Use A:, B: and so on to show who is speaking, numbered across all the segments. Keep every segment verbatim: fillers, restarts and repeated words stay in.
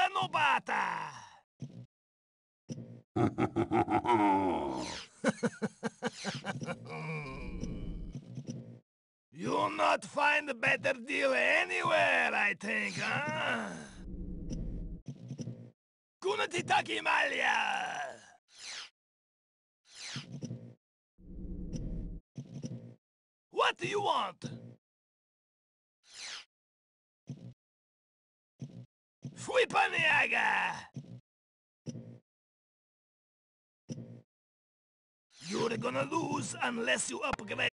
A: Nobata! You'll not find a better deal anywhere, I think, huh? Kunatitaki Malia! What do you want? Fuipaniaga! You're gonna lose unless you upgrade.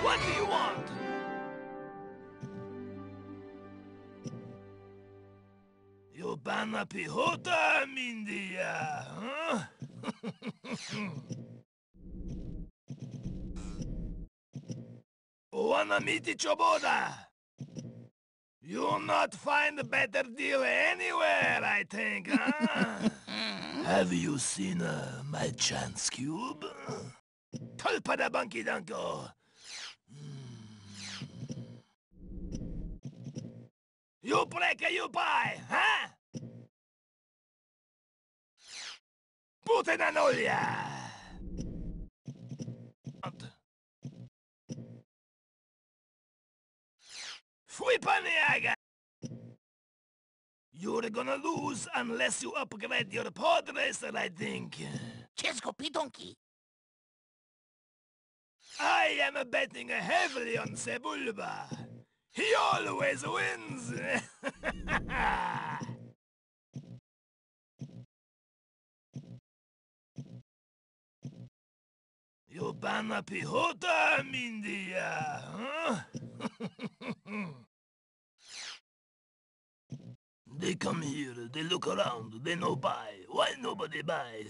A: What do you want? You banna pihota, Mindia, huh? Wanna meet Choboda? You'll not find a better deal anywhere, I think, huh? Have you seen uh, my chance cube? Tulpada Bunky Dunko. You break or you buy, huh? Putenanolia! Fui paniaga! You're gonna lose unless you upgrade your pod racer, I think.
B: Chesko Pidonki.
A: I am betting heavily on Sebulba. He always wins. You banna pihota, Mindia, huh? They come here, they look around, they no buy. Why nobody buy?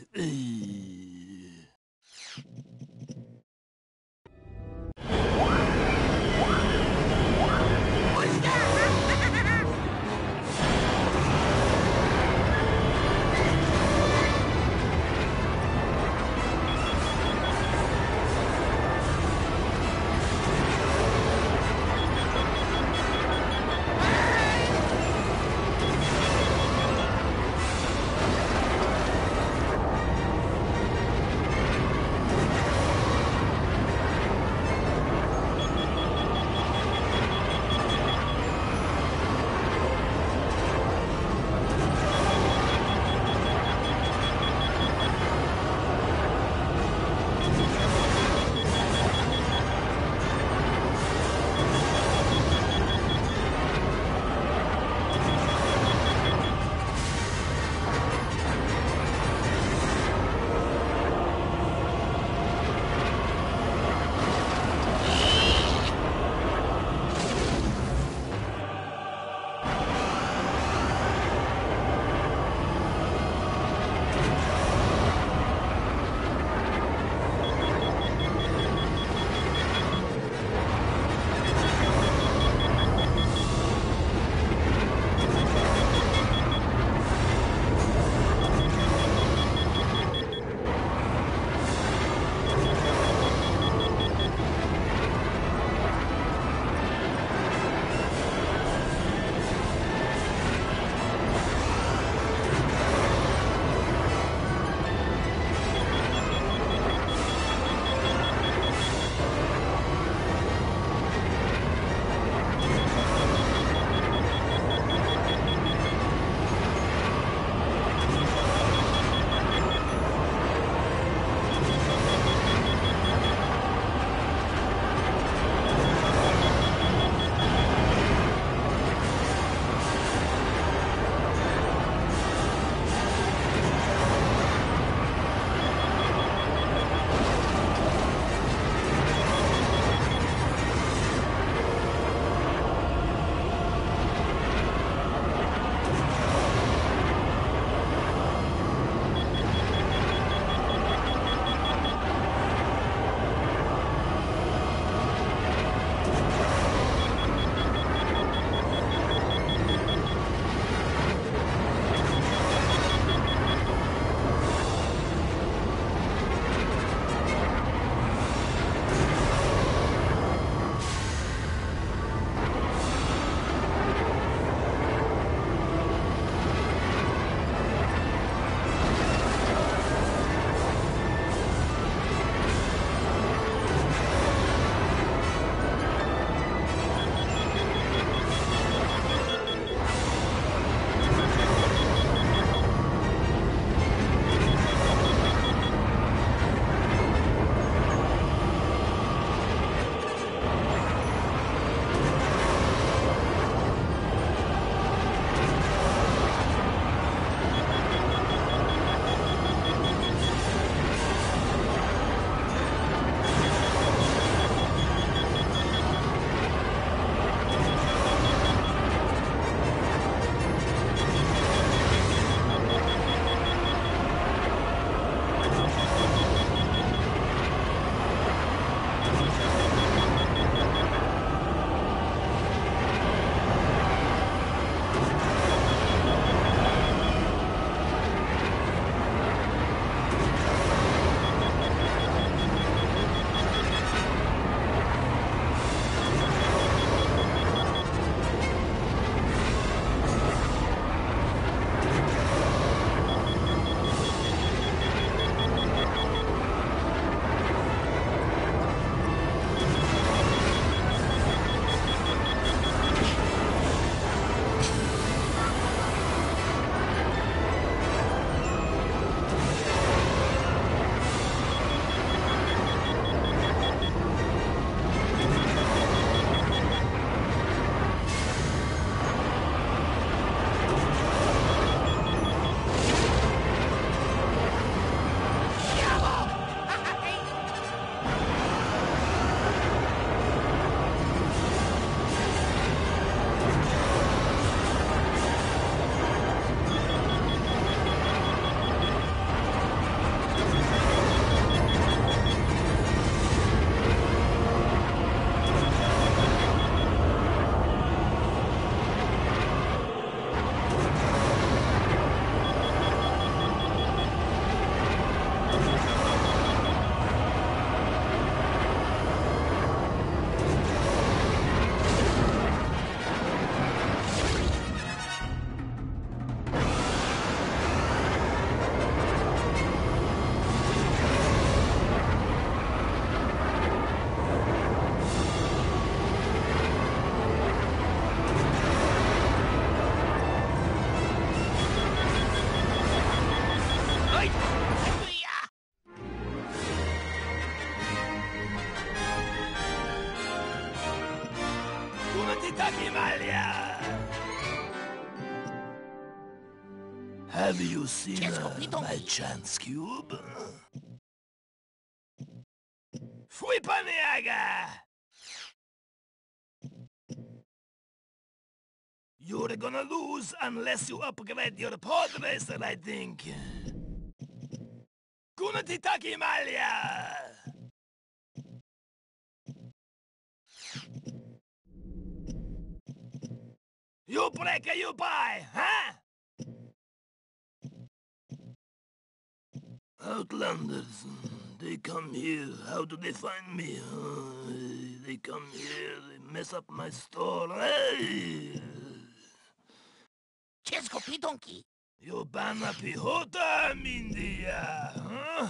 A: Have you seen
B: Česko
A: uh, my
B: pitonky.
A: chance cube? Fui paniaga! You're gonna lose unless you upgrade your pod racer, I think. Kunatitaki Malia! You break or you buy, huh? Outlanders, they come here. How do they find me? Uh, they come here, they mess up my store. Hey!
B: Česko pitonky.
A: Jobana pihota, Mindia, huh?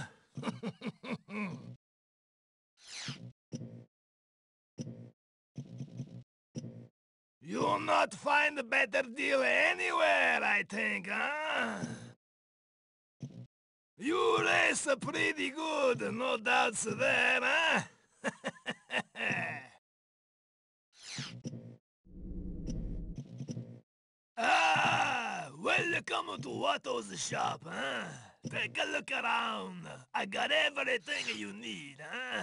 A: You'll not find a better deal anywhere, I think, huh? You race pretty good, no doubts there, huh? Ah, welcome to Watto's shop, huh? Take a look around. I got everything you need, huh?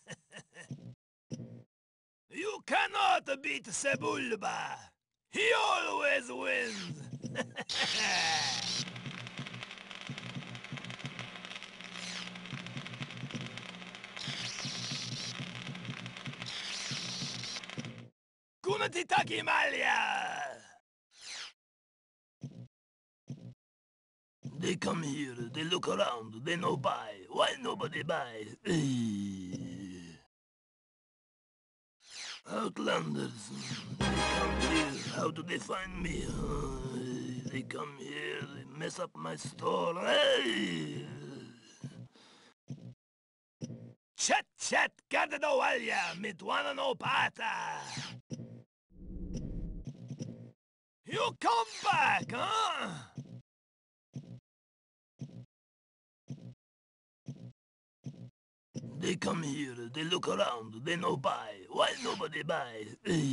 A: You cannot beat Sebulba. He always wins. Kunatitaki Malia! They come here, they look around, they no buy. Why nobody buy? Outlanders, they come here, how do they find me? Uh, they come here, they mess up my store. Hey! Chat chat gadadowalya mitwana no pata. You come back, huh? They come here, they look around, they no buy. Why nobody buy?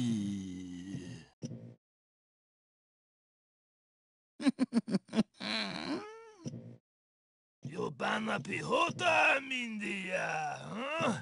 A: Yobana pihota, Mindia, huh?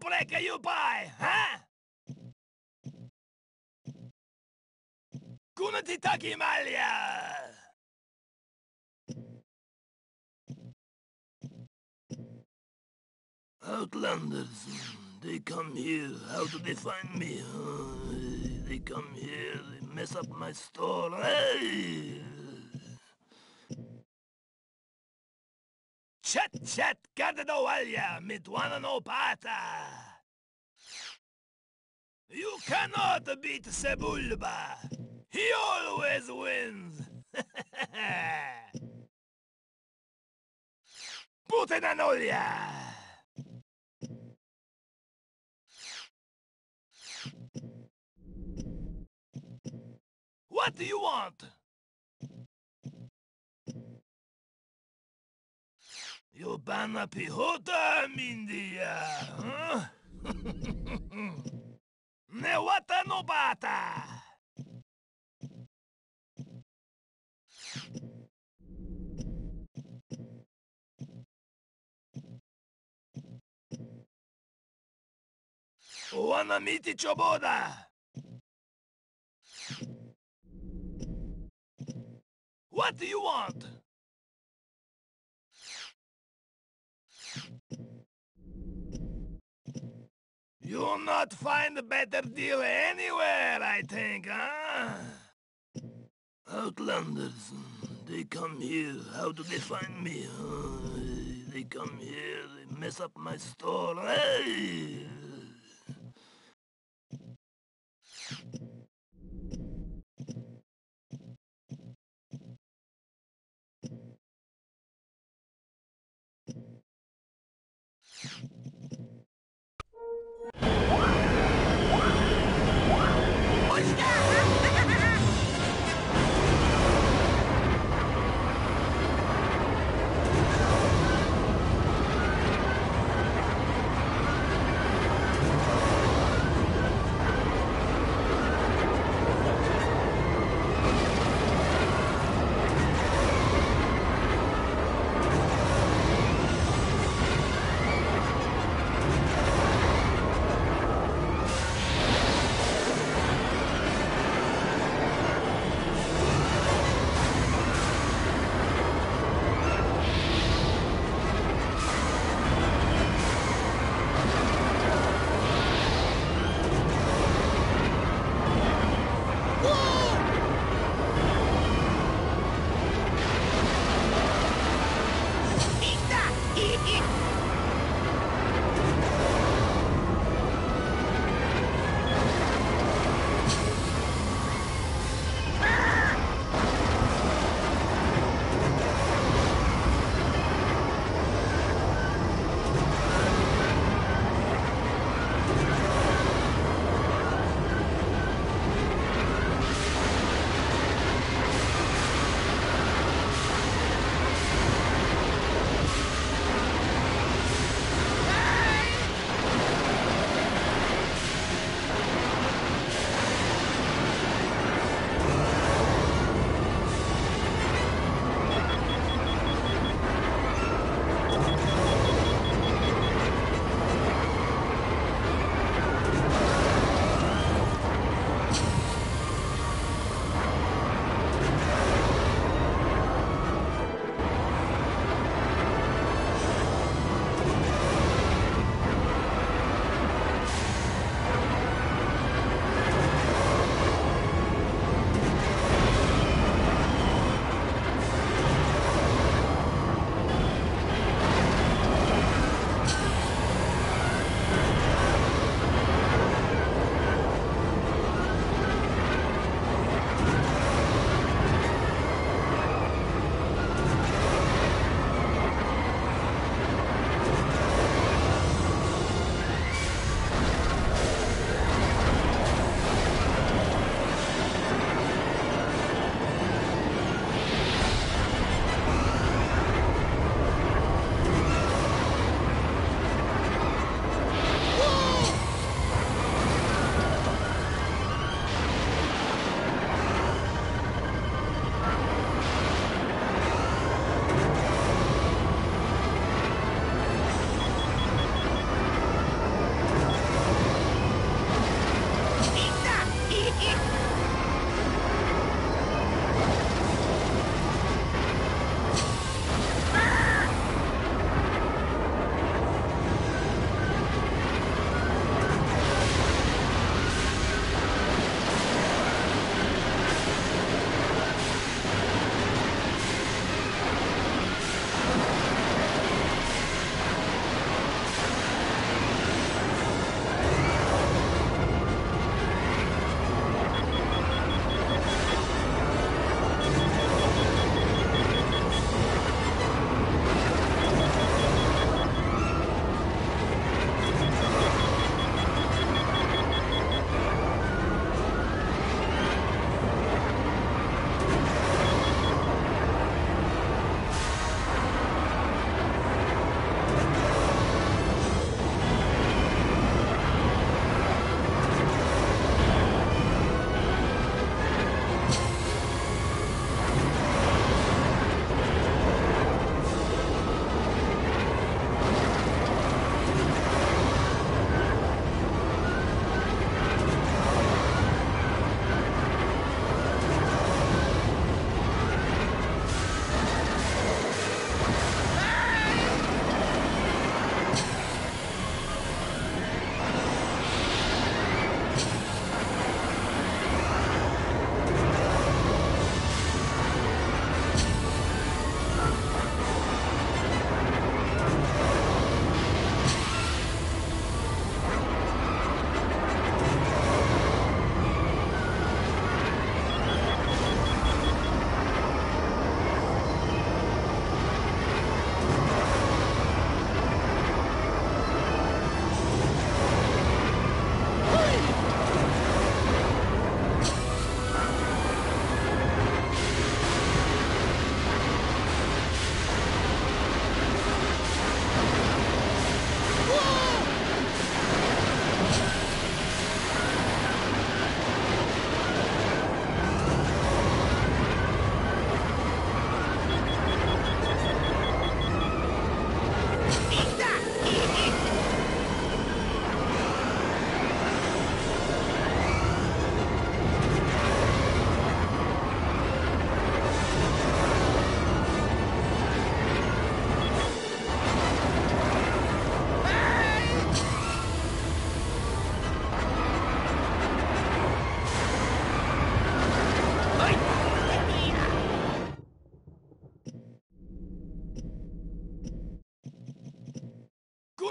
A: preca you buy, huh? Kunati Takimalia! Outlanders, they come here. How do they find me? Uh, they come here, they mess up my store. Hey! Chat chat Gardadowalya Mitwana Pata. You cannot beat Sebulba. He always wins. Putenanolia. What do you want? You banna pihota mindia, huh? Newata no bata. Wanna meet Choboda? What do you want? You'll not find a better deal anywhere, I think, huh? Outlanders, they come here. How do they find me? Uh, they come here, they mess up my store. Hey!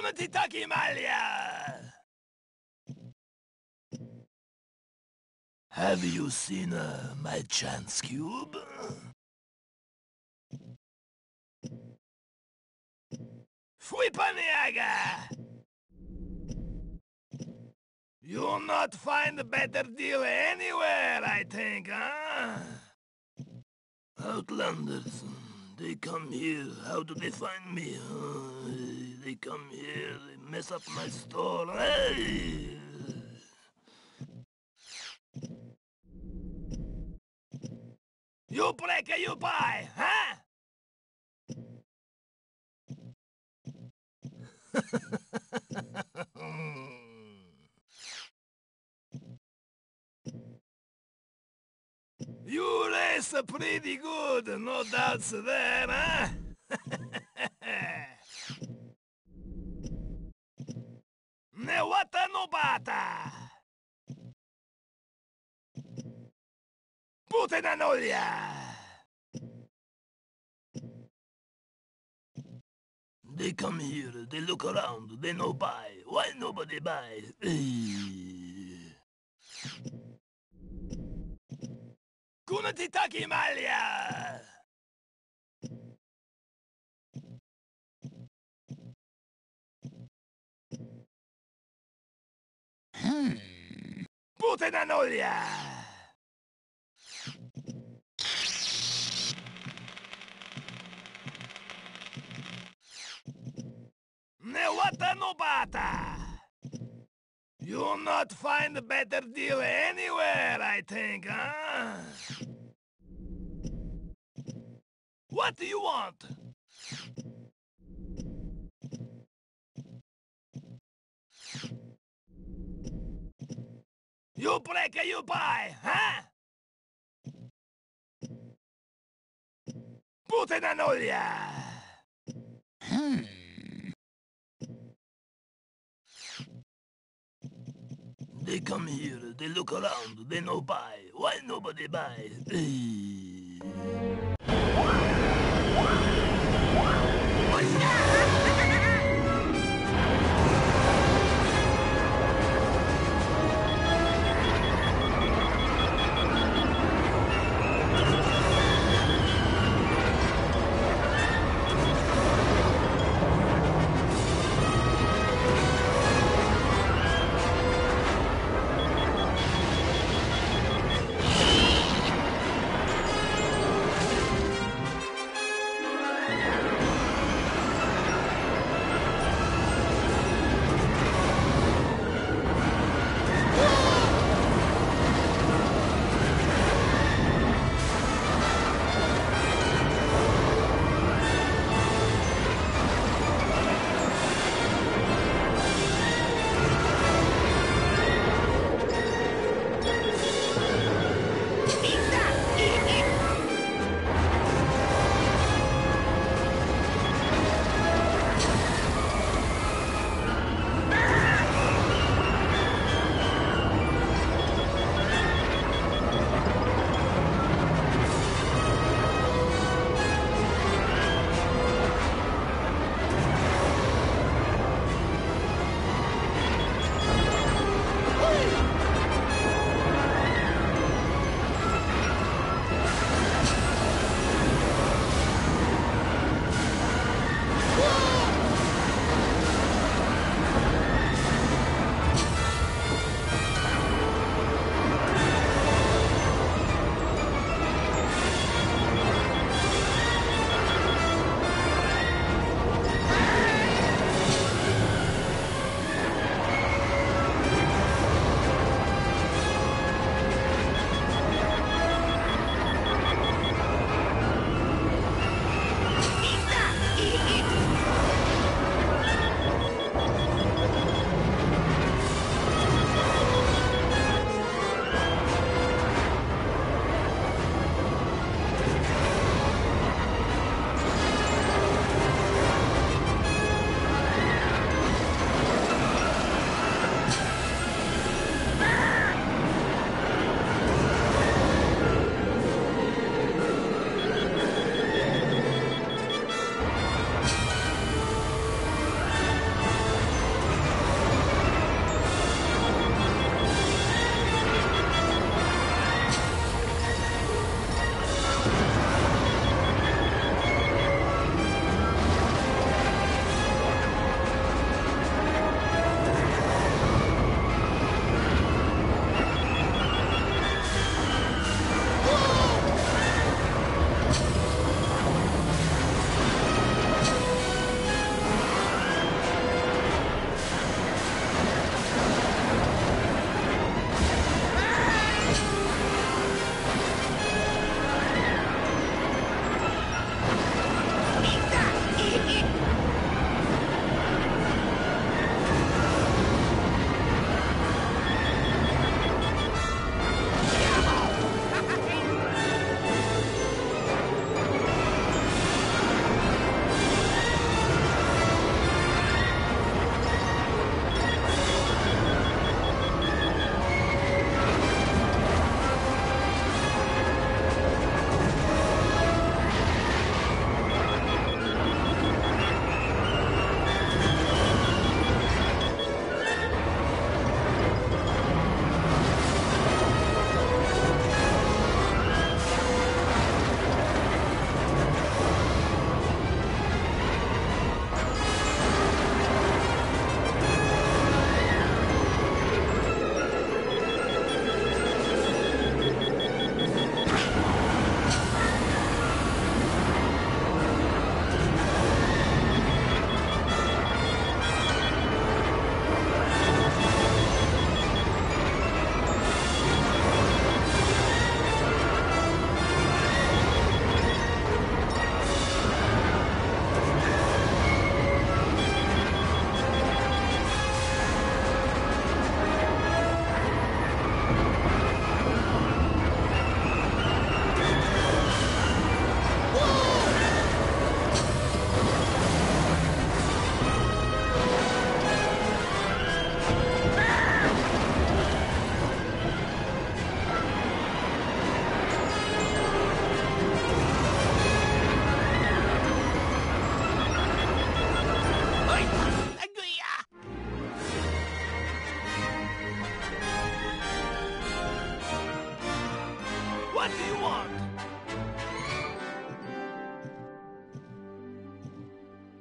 A: Kunatitaki Malia! Have you seen uh, my chance cube? Fuipaniaga! You'll not find a better deal anywhere, I think, huh? Outlanders, they come here. How do they find me? Uh, they come here, they mess up my store. Hey! You break or you buy, huh? You race pretty good, no doubts there, huh? Newata no bata! Putenanolia! They come here, they look around, they no buy. Why nobody buy? Kunatitaki Malia!
B: Hmm.
A: Putenanolia! Newata no bata! You'll not find a better deal anywhere, I think, huh? What do you want? You break or you buy, huh? Putenanolia!
B: Hmm.
A: They come here, they look around, they no buy. Why nobody buy?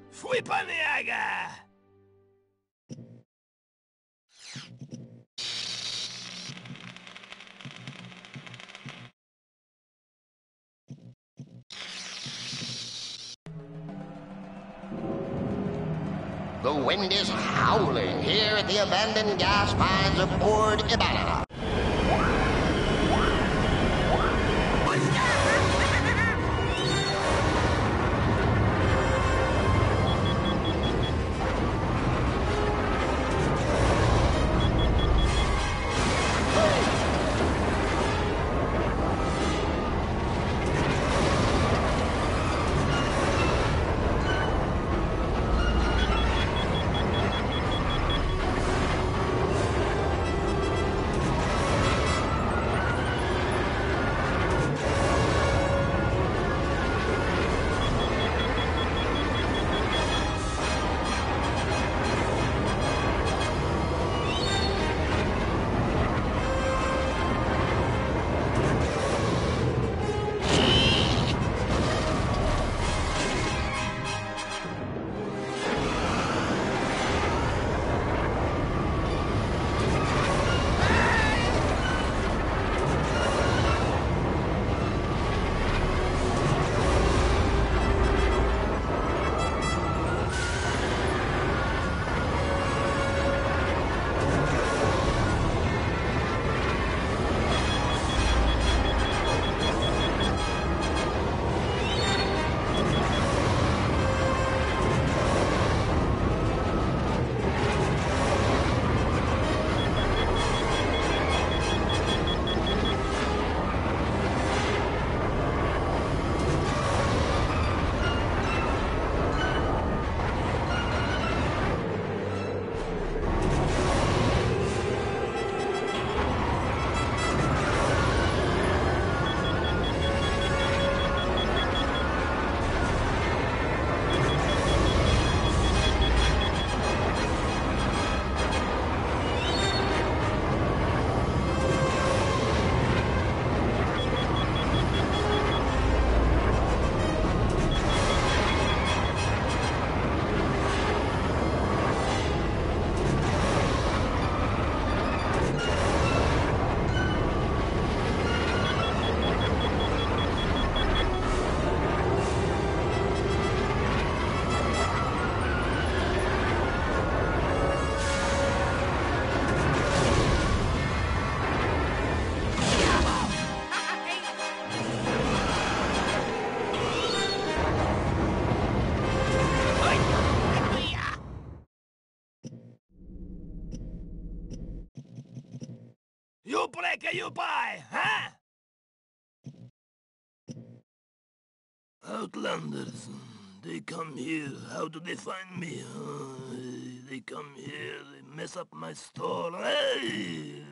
A: Fui paniaga!
C: The wind is howling here at the abandoned gas mines of Port Ibarra.
A: You break or you buy, huh? Outlanders, they come here. How do they find me? Uh, they come here, they mess up my store. Hey!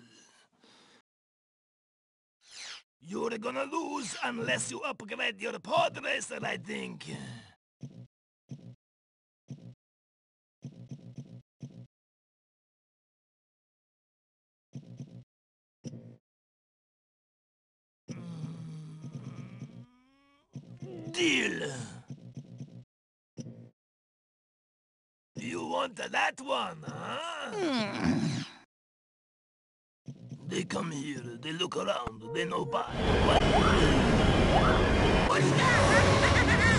A: You're gonna lose unless you upgrade your pod racer, I think. Deal. You want that one, huh? They come here, they look around, they know buy. What? What's that?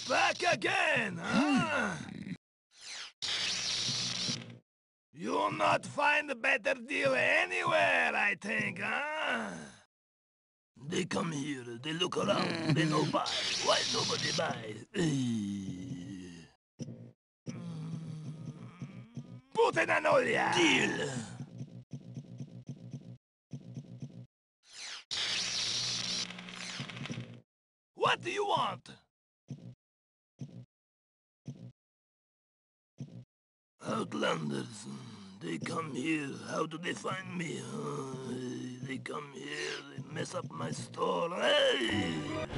A: Back again, huh? You'll not find a better deal anywhere, I think, huh? They come here, they look around, they no buy. Why nobody buy? Put in an olla! Deal! What do you want? Outlanders, they come here. How do they find me? Uh, they come here, they mess up my store. Hey!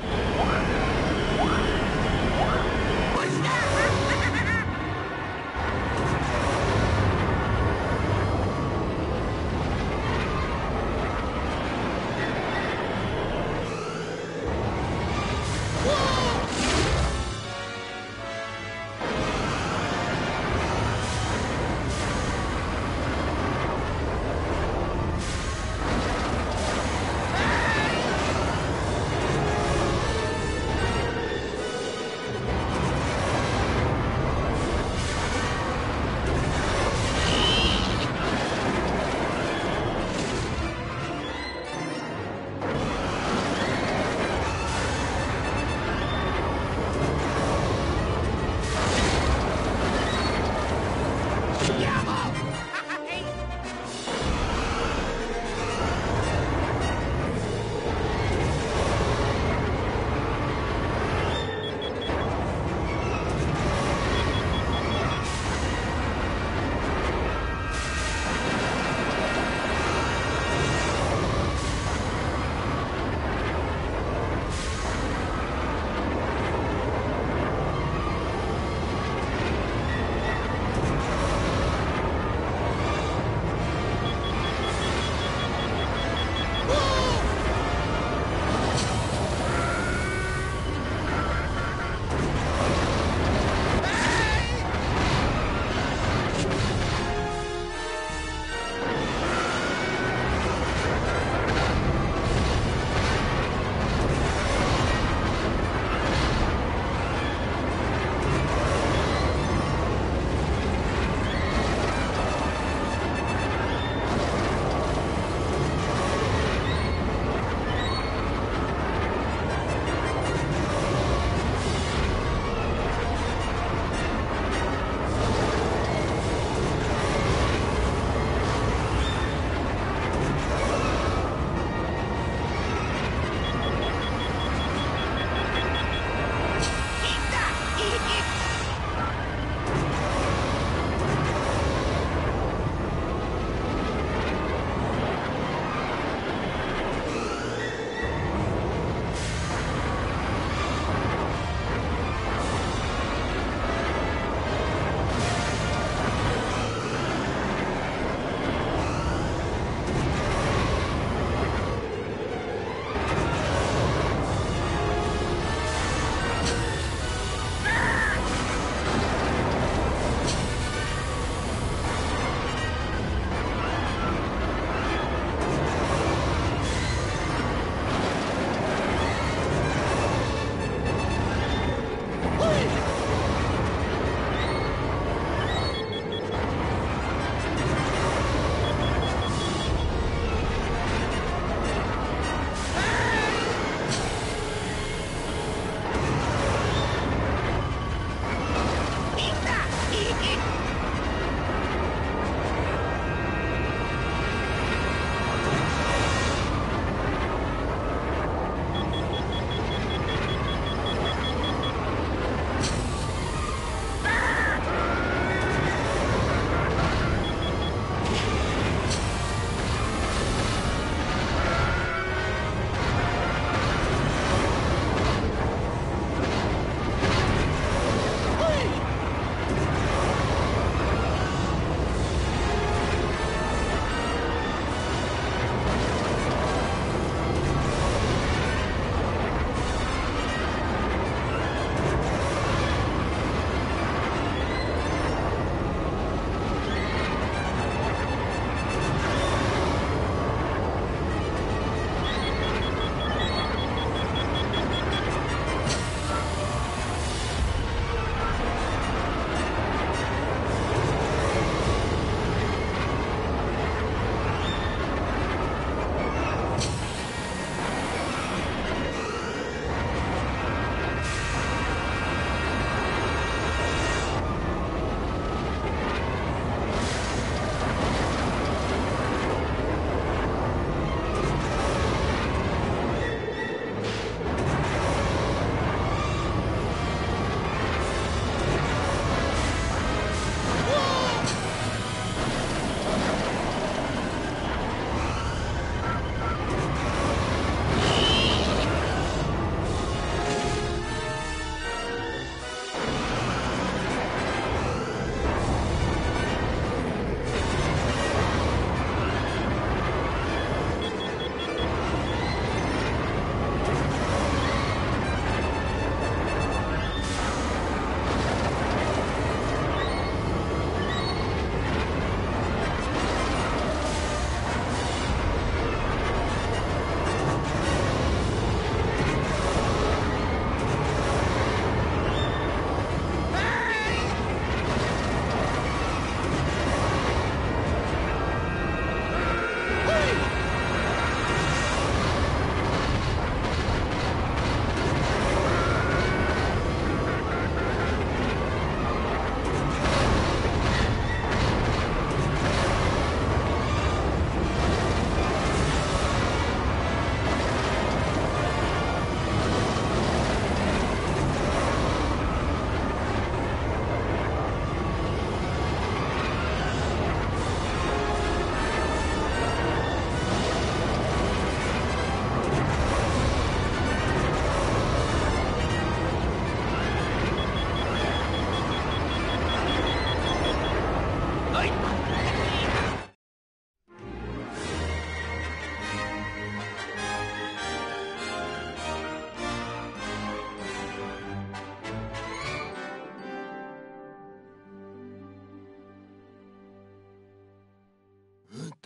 A: What's that?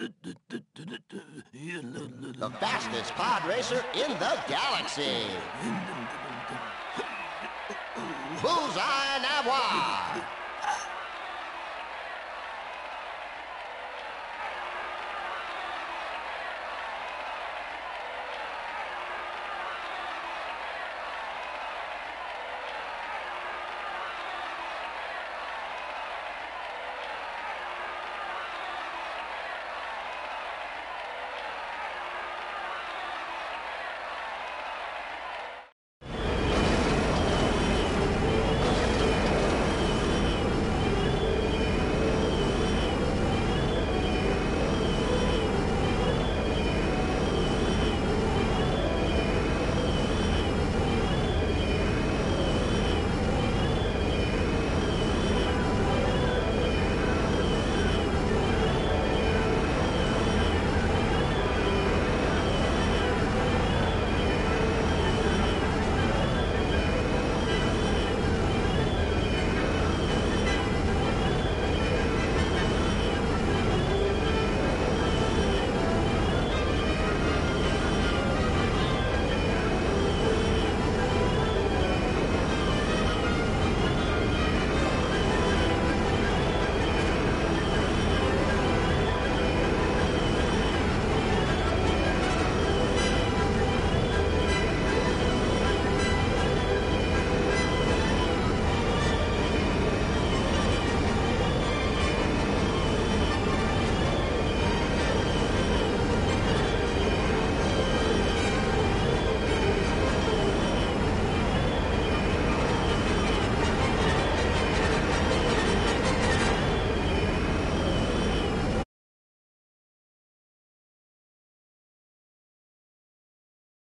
C: The fastest pod racer in the galaxy. Bullseye Navoir.